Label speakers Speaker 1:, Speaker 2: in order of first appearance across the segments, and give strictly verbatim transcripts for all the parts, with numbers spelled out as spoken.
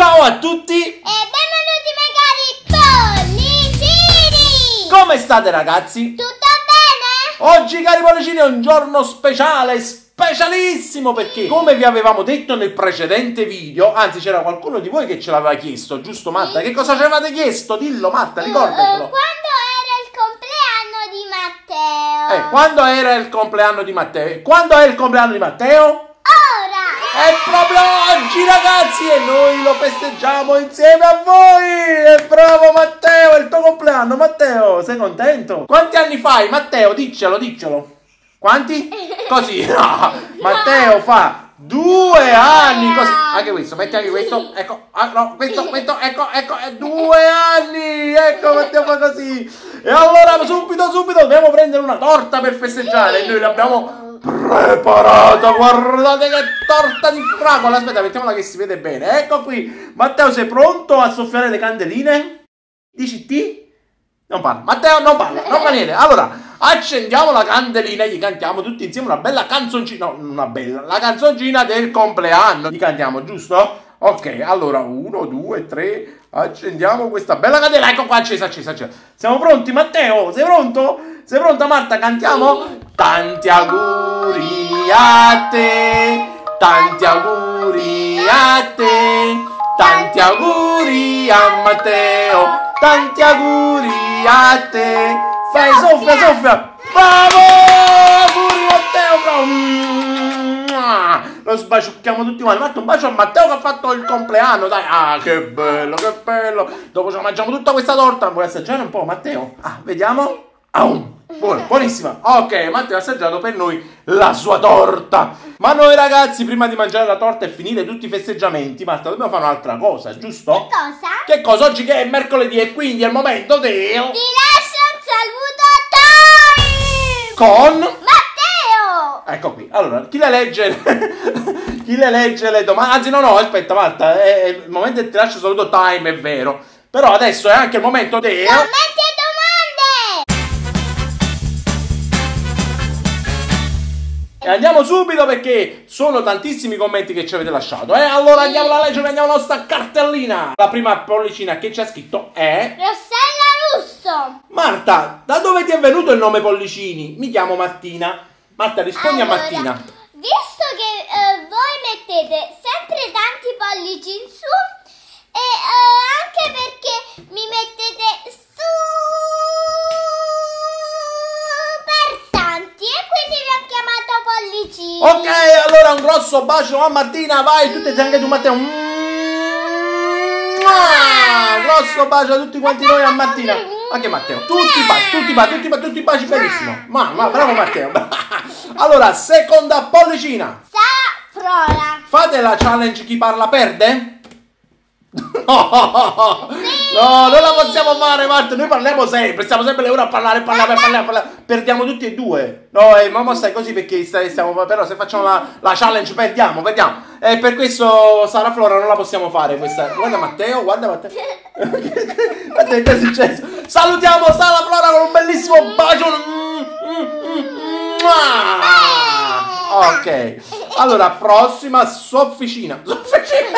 Speaker 1: Ciao a tutti
Speaker 2: e benvenuti miei cari pollicini!
Speaker 1: Come state ragazzi?
Speaker 2: Tutto bene?
Speaker 1: Oggi cari pollicini è un giorno speciale, specialissimo, perché come vi avevamo detto nel precedente video, anzi c'era qualcuno di voi che ce l'aveva chiesto, giusto Marta?
Speaker 2: Sì.
Speaker 1: Che cosa ci avevate chiesto? Dillo Marta,
Speaker 2: Uh,
Speaker 1: ricordatelo.
Speaker 2: uh, quando era il compleanno di Matteo?
Speaker 1: Eh, quando era il compleanno di Matteo? E quando è il compleanno di Matteo?
Speaker 2: Ora!
Speaker 1: È proprio oggi ragazzi e noi lo festeggiamo insieme a voi! E bravo Matteo, è il tuo compleanno Matteo, sei contento? Quanti anni fai Matteo? Diccelo, diccelo. Quanti? Così, no! Matteo fa due anni, così. Anche questo, metti anche questo, ecco, ah, no, questo, questo, ecco, ecco, è due anni! Ecco Matteo fa così! E allora subito, subito dobbiamo prendere una torta per festeggiare e noi l'abbiamo preparata, guardate che torta di fragola. Aspetta, mettiamola che si vede bene. Ecco qui. Matteo, sei pronto a soffiare le candeline? Dici T? Non parla. Matteo non parla, non fa niente. Allora, accendiamo la candelina e gli cantiamo tutti insieme una bella canzoncina. No, una bella, la canzoncina del compleanno. Gli cantiamo, giusto? Ok, allora, uno, due, tre. Accendiamo questa bella candela. Ecco qua, accesa, accesa, accesa. Siamo pronti, Matteo? Sei pronto? Sei pronta, Marta? Cantiamo? Tanti auguri a te, tanti auguri a te, tanti auguri a Matteo, tanti auguri a te. Fai, soffia, soffia. Bravo! Auguri Matteo, bravo! Lo sbaciucchiamo tutti quanti. Marta, un bacio a Matteo che ha fatto il compleanno, dai. Ah, che bello, che bello. Dopo ci mangiamo tutta questa torta. Vuoi assaggiare un po', Matteo? Ah, vediamo. Aum. Buona, buonissima. Ok, Matteo ha assaggiato per noi la sua torta. Ma noi ragazzi, prima di mangiare la torta e finire tutti i festeggiamenti, Marta, dobbiamo fare un'altra cosa, giusto?
Speaker 2: Che cosa?
Speaker 1: Che cosa? Oggi che è mercoledì e quindi è il momento di...
Speaker 2: Ti lascio un saluto time!
Speaker 1: Con...
Speaker 2: Matteo!
Speaker 1: Ecco qui. Allora, chi le legge... chi le legge le domande... Anzi, no, no, aspetta, Marta, è il momento che ti lascio saluto time, è vero. Però adesso è anche il momento di...
Speaker 2: Commenti e domande!
Speaker 1: E andiamo subito perché sono tantissimi commenti che ci avete lasciato. Eh, allora andiamo a leggere, andiamo alla nostra cartellina. La prima pollicina che c'è scritto è...
Speaker 2: Rossella Russo!
Speaker 1: Marta, da dove ti è venuto il nome Pollicini? Mi chiamo Martina. Marta, rispondi
Speaker 2: Allora,
Speaker 1: a Martina.
Speaker 2: Visto che eh, voi mettete sempre tanti pollici in su e eh, anche perché mi mettete super tanti e quindi vi ho chiamato pollicini.
Speaker 1: Ok, allora un grosso bacio a Martina. Vai, tutte anche tu Matteo. Mua! Grosso bacio a tutti quanti noi, a Martina. Anche Matteo. Tutti i baci, tutti i baci, tutti i baci, tutti i baci, benissimo. Ma, ma bravo Matteo. Allora, seconda pollicina.
Speaker 2: Safrola.
Speaker 1: Fate la challenge chi parla perde? No, no, non la possiamo fare Marta, noi parliamo sempre, stiamo sempre le ore a parlare, parlare, parlare, parlare. Perdiamo tutti e due. No, eh, mamma stai così perché stai, stiamo, però se facciamo la, la challenge perdiamo, perdiamo. E per questo Sara Flora non la possiamo fare questa. Guarda Matteo, guarda Matteo. Guarda che è successo. Salutiamo Sara Flora con un bellissimo bacio. Ok, allora prossima sofficina. Sofficina.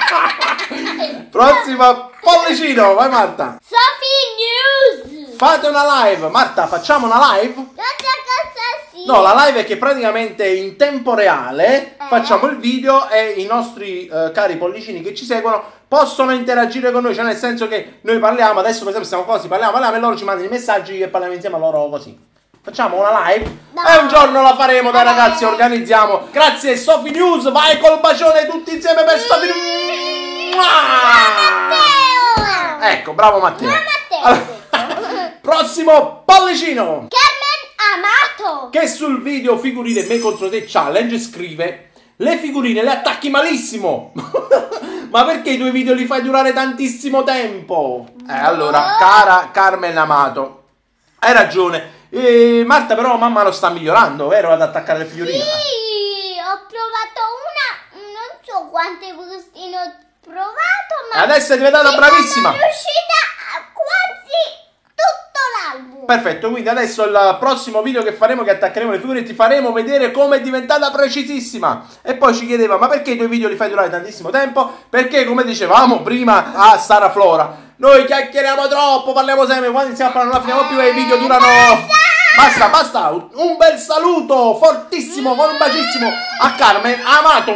Speaker 1: Prossima pollicino, vai Marta.
Speaker 2: Sophie News.
Speaker 1: Fate una live, Marta, facciamo una live?
Speaker 2: Non so cosa sia.
Speaker 1: No, la live è che praticamente in tempo reale
Speaker 2: Eh?
Speaker 1: facciamo il video e i nostri eh, cari pollicini che ci seguono possono interagire con noi, cioè nel senso che noi parliamo, adesso per esempio stiamo così, parliamo, parliamo e loro ci mandano i messaggi e parliamo insieme a loro così. Facciamo una live
Speaker 2: No.
Speaker 1: e un giorno la faremo, dai ragazzi, organizziamo. Grazie Sophie News, vai col bacione tutti insieme per Sophie News.
Speaker 2: Matteo.
Speaker 1: Ecco, bravo Matteo.
Speaker 2: Ma Matteo.
Speaker 1: Allora, prossimo pollicino.
Speaker 2: Carmen Amato.
Speaker 1: Che sul video figurine me contro te challenge scrive: le figurine le attacchi malissimo. Ma perché i tuoi video li fai durare tantissimo tempo? Eh allora, cara Carmen Amato, hai ragione. Eh, Marta però mamma lo sta migliorando, vero? Ad attaccare le figurine.
Speaker 2: Sì, ho provato una, non so quante bustine ho provato, ma
Speaker 1: Adesso è diventata
Speaker 2: ci
Speaker 1: bravissima.
Speaker 2: sono riuscita a quasi tutto l'album.
Speaker 1: Perfetto, quindi adesso il prossimo video che faremo, che attaccheremo le figure, ti faremo vedere come è diventata precisissima. E poi ci chiedeva, ma perché i tuoi video li fai durare tantissimo tempo? Perché, come dicevamo prima a Sara Flora, noi chiacchieriamo troppo, parliamo sempre, quando iniziamo a parlare non la finiamo più e i video durano... Basta, basta, un bel saluto fortissimo, con un bacissimo a Carmen Amato.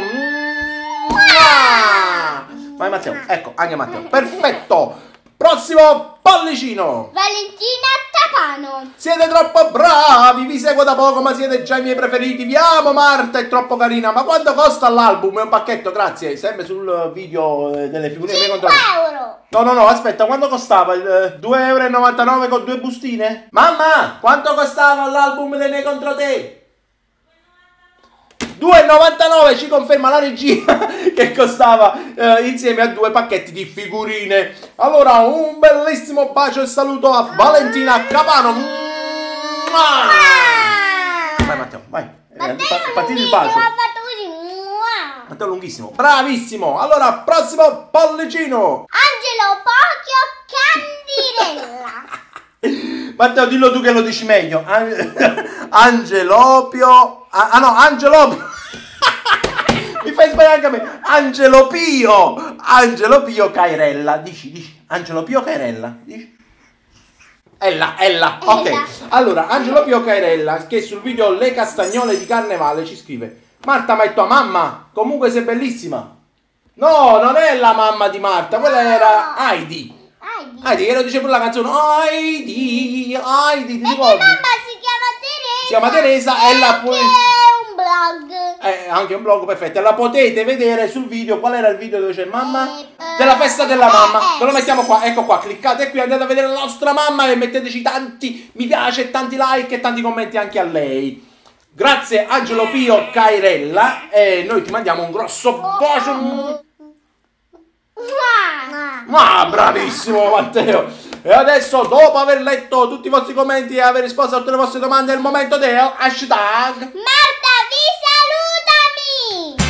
Speaker 1: Vai Matteo, ecco, anche Matteo, perfetto. Prossimo pollicino,
Speaker 2: Valentina Tapano.
Speaker 1: siete troppo bravi, vi seguo da poco ma siete già i miei preferiti, vi amo Marta, è troppo carina. Ma quanto costa l'album? È un pacchetto, grazie, sempre sul video delle figure.
Speaker 2: cinque euro.
Speaker 1: No no no, aspetta, quanto costava? Il due e novantanove euro con due bustine? Mamma, quanto costava l'album dei miei contro te? due e novantanove, ci conferma la regia che costava eh, insieme a due pacchetti di figurine. Allora un bellissimo bacio e saluto a Valentina Capano. Vai Matteo, vai, eh, partiti il bacio. Matteo lunghissimo, bravissimo. Allora prossimo pollicino,
Speaker 2: Angelo Pochio Candirella.
Speaker 1: Matteo, dillo tu che lo dici meglio. An Angelopio. Ah, ah no, Angelopio. Mi fai sbagliare anche a me. Angelo Pio. Angelo Pio Cairella. Dici, dici. Angelo Pio Cairella. Dici. Ella, Ella. Ok.
Speaker 2: Ella.
Speaker 1: Allora, Angelo Pio Cairella, che sul video Le Castagnole di Carnevale ci scrive: Marta, ma è tua mamma? Comunque sei bellissima. No, non è la mamma di Marta, quella era Heidi.
Speaker 2: Heidi.
Speaker 1: Heidi, che lo dice pure la canzone. Heidi, Heidi, ti
Speaker 2: E mia
Speaker 1: ricordi?
Speaker 2: mamma si chiama Teresa.
Speaker 1: Si chiama Teresa e la puoi...
Speaker 2: È un blog.
Speaker 1: È anche un blog, perfetto. La potete vedere sul video. Qual era il video dove c'è mamma?
Speaker 2: Eh,
Speaker 1: Della festa della
Speaker 2: eh,
Speaker 1: mamma.
Speaker 2: eh,
Speaker 1: Ve lo mettiamo qua, ecco qua. Cliccate qui, andate a vedere la nostra mamma e metteteci tanti mi piace, tanti like e tanti commenti anche a lei. Grazie Angelo Pio Cairella e noi ti mandiamo un grosso bacio. Ma bravissimo Matteo! E adesso, dopo aver letto tutti i vostri commenti e aver risposto a tutte le vostre domande, è il momento del hashtag
Speaker 2: Marta, vi salutami.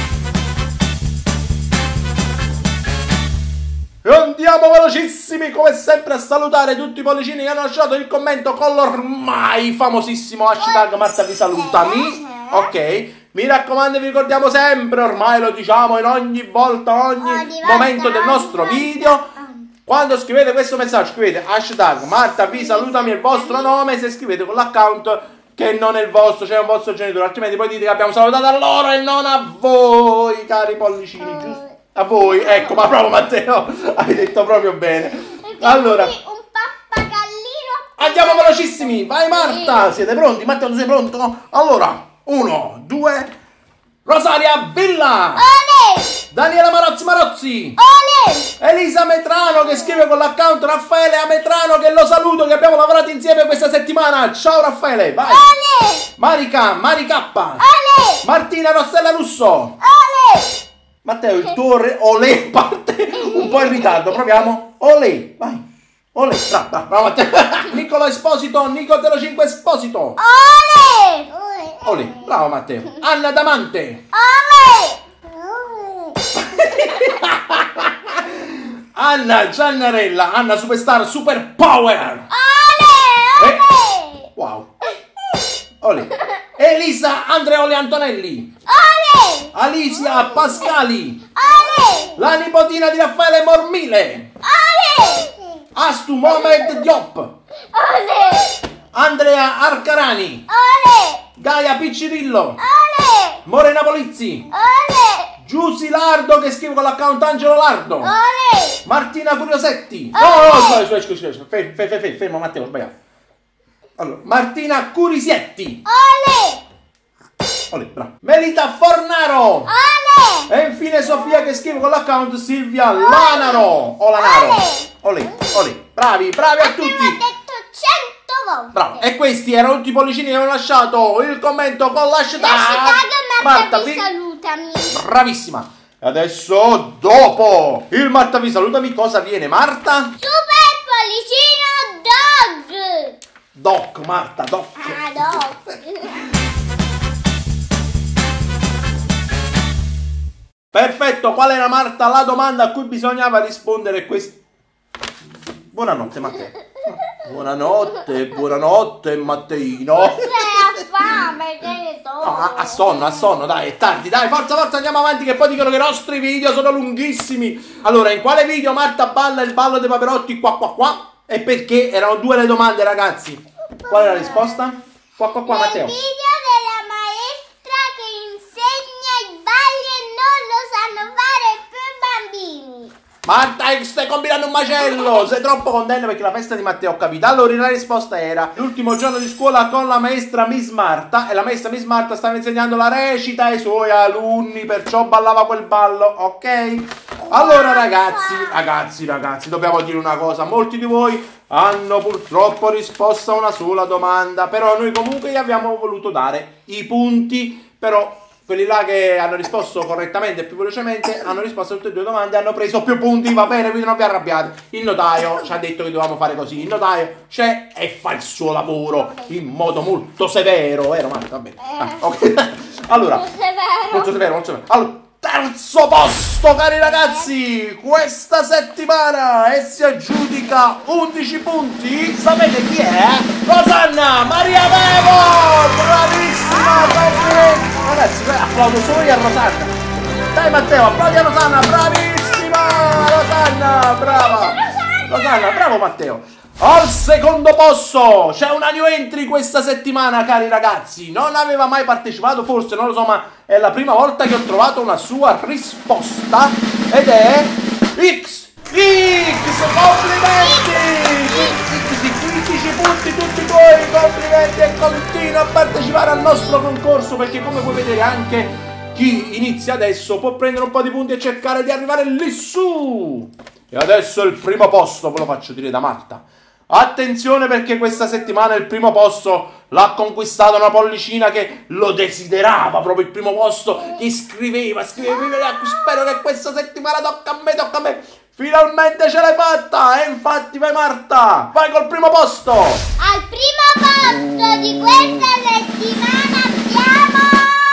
Speaker 1: e andiamo velocissimi come sempre a salutare tutti i pollicini che hanno lasciato il commento con l'ormai famosissimo hashtag Marta vi salutami. Ok, mi raccomando, vi ricordiamo sempre, ormai lo diciamo in ogni volta, ogni,
Speaker 2: Ogni
Speaker 1: momento
Speaker 2: volta,
Speaker 1: del nostro
Speaker 2: ogni
Speaker 1: video.
Speaker 2: volta.
Speaker 1: Quando scrivete questo messaggio scrivete hashtag Marta vi salutami il vostro nome, se scrivete con l'account che non è il vostro, cioè un vostro genitore, altrimenti poi dite che abbiamo salutato a loro e non a voi, cari pollicini, giusto? A voi, ecco, ma proprio Matteo, hai detto proprio bene. Allora,
Speaker 2: Un pappagallino.
Speaker 1: andiamo velocissimi, vai Marta, siete pronti? Matteo, tu sei pronto? Allora, uno, due, Rosaria Villa,
Speaker 2: Ole.
Speaker 1: Daniela Marozzi Marozzi,
Speaker 2: Ole.
Speaker 1: Elisa Metrano che scrive con l'account Raffaele Ametrano, che lo saluto, che abbiamo lavorato insieme questa settimana. Ciao Raffaele, vai.
Speaker 2: Ole.
Speaker 1: Marica, Maricappa,
Speaker 2: Ole.
Speaker 1: Martina Rossella Russo.
Speaker 2: Ole.
Speaker 1: Matteo, il tuo re olè parte un po' in ritardo, proviamo. Olè, vai. Olè, bravo, bravo, bravo Matteo. Nicola Esposito, Nico zero cinque Esposito.
Speaker 2: Ole.
Speaker 1: Olè, bravo Matteo. Anna Damante.
Speaker 2: Ole.
Speaker 1: Anna Giannarella, Anna Superstar Super Power.
Speaker 2: Ole.
Speaker 1: Eh. Wow. Olè. Elisa Andreoli Antonelli.
Speaker 2: Ole.
Speaker 1: Alicia Pascali.
Speaker 2: Ole.
Speaker 1: La nipotina di Raffaele Mormile.
Speaker 2: Ole.
Speaker 1: Astu Mohamed Diop.
Speaker 2: Ole.
Speaker 1: Andrea Arcarani.
Speaker 2: Ole.
Speaker 1: Gaia Piccirillo.
Speaker 2: Ole.
Speaker 1: Morena Polizzi.
Speaker 2: Ole.
Speaker 1: Giussi Lardo che scrive con l'account Angelo Lardo.
Speaker 2: Ole.
Speaker 1: Martina Curiosetti. No, no, scusa, scusa, scusa. Fermo, fermo, fermo, fermo, Matteo, ho sbagliato. Allora, Martina Curisietti.
Speaker 2: Ole.
Speaker 1: Olè, bravo. Melita Fornaro.
Speaker 2: Ole.
Speaker 1: E infine Sofia che scrive con l'account Silvia Lanaro. O Lanaro. Olè, olè. Bravi, bravi a
Speaker 2: Abbiamo
Speaker 1: tutti.
Speaker 2: detto cento volte.
Speaker 1: Bravo. E questi erano tutti i pollicini che hanno lasciato il commento con l'hashtag
Speaker 2: L'hashtag Marta vi
Speaker 1: vi-
Speaker 2: salutami.
Speaker 1: Bravissima. Adesso, dopo il Marta vi salutami, cosa viene Marta?
Speaker 2: Super pollicino dog.
Speaker 1: Doc, Marta, doc.
Speaker 2: Ah, dog.
Speaker 1: Perfetto, qual era Marta la domanda a cui bisognava rispondere? Quest... Buonanotte Matteo. Buonanotte, buonanotte Matteino.
Speaker 2: Sei a fame, che ne so.
Speaker 1: No, a, a sonno, a sonno, dai, è tardi, dai, forza, forza, andiamo avanti che poi dicono che i nostri video sono lunghissimi. Allora, in quale video Marta balla il ballo dei Paperotti qua qua qua? E perché? Erano due le domande, ragazzi. Qual è la risposta? Qua qua qua, Matteo.
Speaker 2: Il video della maestra che insegna i balli e non lo sanno fare più i bambini.
Speaker 1: Marta, stai combinando un macello! Sei troppo contenta perché la festa di Matteo ho capito. Allora la risposta era l'ultimo giorno di scuola con la maestra Miss Marta. E la maestra Miss Marta stava insegnando la recita ai suoi alunni, perciò ballava quel ballo, ok? Allora ragazzi, ragazzi, ragazzi, dobbiamo dire una cosa. Molti di voi hanno purtroppo risposto a una sola domanda, però noi comunque gli abbiamo voluto dare i punti, però quelli là che hanno risposto correttamente e più velocemente hanno risposto a tutte e due domande e hanno preso più punti, va bene, quindi non vi arrabbiate. Il notaio ci ha detto che dovevamo fare così, il notaio c'è e fa il suo lavoro in modo molto severo, vero Marta? Va bene. Ah, ok. Allora,
Speaker 2: Molto severo.
Speaker 1: molto severo, molto severo. Allora, terzo posto, cari ragazzi, questa settimana e si aggiudica undici punti. Sapete chi è? Rosanna Maria Vevo, bravissima, complimenti. Ragazzi, applaudo solo io a Rosanna. Dai Matteo, applaudi a Rosanna, bravissima Rosanna, brava. Rosanna, bravo Matteo. Al secondo posto c'è una new entry questa settimana, cari ragazzi. Non aveva mai partecipato, forse, non lo so, ma è la prima volta che ho trovato una sua risposta ed è X. X, complimenti! X, quindici punti tutti tuoi, complimenti e continua a partecipare al nostro concorso perché come puoi vedere anche chi inizia adesso può prendere un po' di punti e cercare di arrivare lì su. E adesso il primo posto ve lo faccio dire da Marta. Attenzione perché questa settimana il primo posto l'ha conquistato una pollicina che lo desiderava, proprio il primo posto, che scriveva, scriveva, spero che questa settimana tocca a me, tocca a me. Finalmente ce l'hai fatta e infatti vai Marta, vai col primo posto.
Speaker 2: Al primo posto di questa settimana abbiamo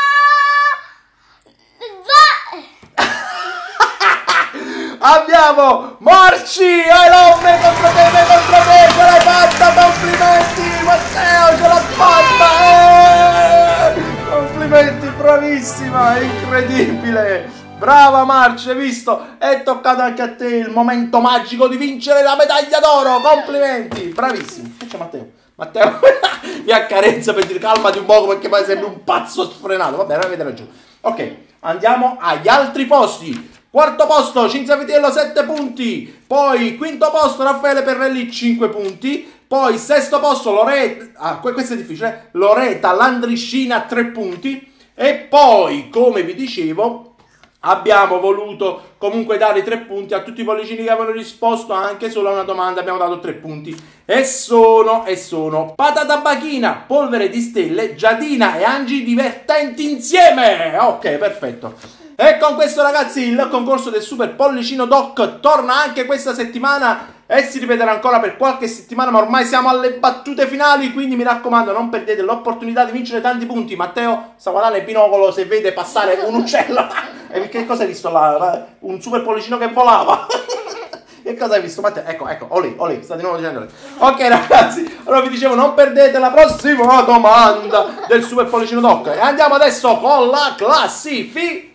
Speaker 1: Abbiamo Marci, I love me contro te, me contro te, ce l'hai fatta, complimenti Matteo, ce l'ha fatta, eh! Complimenti, bravissima, incredibile, brava Marci, hai visto? È toccato anche a te il momento magico di vincere la medaglia d'oro, complimenti, bravissimo. Che c'è Matteo? Matteo mi accarezza per dire calmati un poco perché poi sembri un pazzo sfrenato, va bene, avete ragione. Ok, andiamo agli altri posti. Quarto posto, Cinzia Vitiello sette punti, poi quinto posto Raffaele Perrelli cinque punti, poi sesto posto Loreta, ah, questo è difficile, Loreta Landriscina tre punti e poi, come vi dicevo, abbiamo voluto comunque dare i tre punti a tutti i pollicini che avevano risposto anche solo a una domanda, abbiamo dato tre punti e sono, e sono Patata Bachina, Polvere di Stelle, Giadina e Angi divertenti insieme, ok, perfetto. E con questo ragazzi il concorso del Super Pollicino Doc torna anche questa settimana e si ripeterà ancora per qualche settimana, ma ormai siamo alle battute finali, quindi mi raccomando non perdete l'opportunità di vincere tanti punti. Matteo sta guardando il binocolo se vede passare un uccello. E che cosa hai visto là? Un Super Pollicino che volava. Che cosa hai visto Matteo? Ecco, ecco, olè, olè, sta di nuovo dicendo. Ok ragazzi, allora vi dicevo non perdete la prossima domanda del Super Pollicino Doc. E andiamo adesso con la classifica.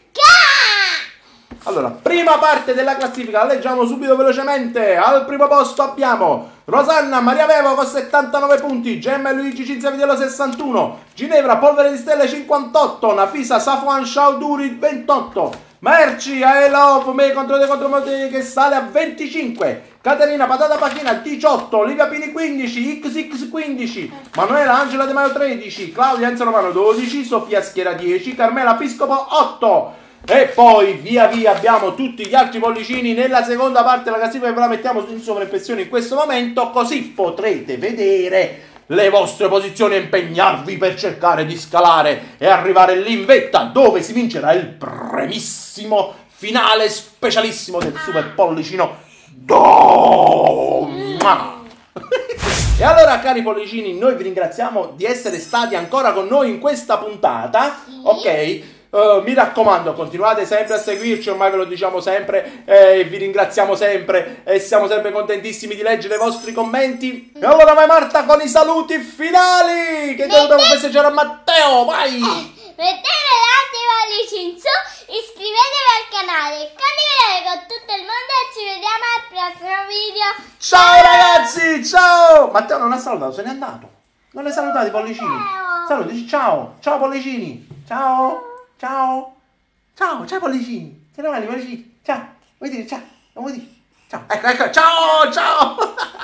Speaker 1: Allora, prima parte della classifica, la leggiamo subito velocemente. Al primo posto abbiamo Rosanna Maria Vevo con settantanove punti, Gemma e Luigi Cinzia Vitiello sessantuno, Ginevra Polvere di Stelle cinquantotto, Nafisa Safwan Shauduri ventotto, Merci I love me contro te contro me che sale a venticinque, Caterina Patata Bachina diciotto, Olivia Pini quindici, X X quindici, Manuela Angela De Maio tredici, Claudia Enzo Romano dodici, Sofia Schiera dieci, Carmela Piscopo otto. E poi via via abbiamo tutti gli altri pollicini nella seconda parte della classifica che ve la mettiamo in sovraimpressione in questo momento, così potrete vedere le vostre posizioni e impegnarvi per cercare di scalare e arrivare lì in vetta dove si vincerà il premissimo finale specialissimo del Super Pollicino Doma. E allora cari pollicini, noi vi ringraziamo di essere stati ancora con noi in questa puntata, ok? Uh, mi raccomando, continuate sempre a seguirci, ormai ve lo diciamo sempre, e eh, vi ringraziamo sempre e siamo sempre contentissimi di leggere i vostri commenti. E allora vai Marta con i saluti finali, che
Speaker 2: Mette...
Speaker 1: dobbiamo festeggiare a Matteo, vai!
Speaker 2: Mettete tanti pollici in su, iscrivetevi al canale, condividete con tutto il mondo e ci vediamo al prossimo video.
Speaker 1: Ciao, ciao ragazzi, ciao! Matteo non ha salutato, se n'è andato. Non le salutate i pollicini? Saluti, dici ciao, ciao pollicini, ciao, ciao, ciao, ciao pollicini, se ne vanno i pollicini, ciao, vuoi dire ciao, non vuoi dire ciao, ecco, ecco, ciao, ciao!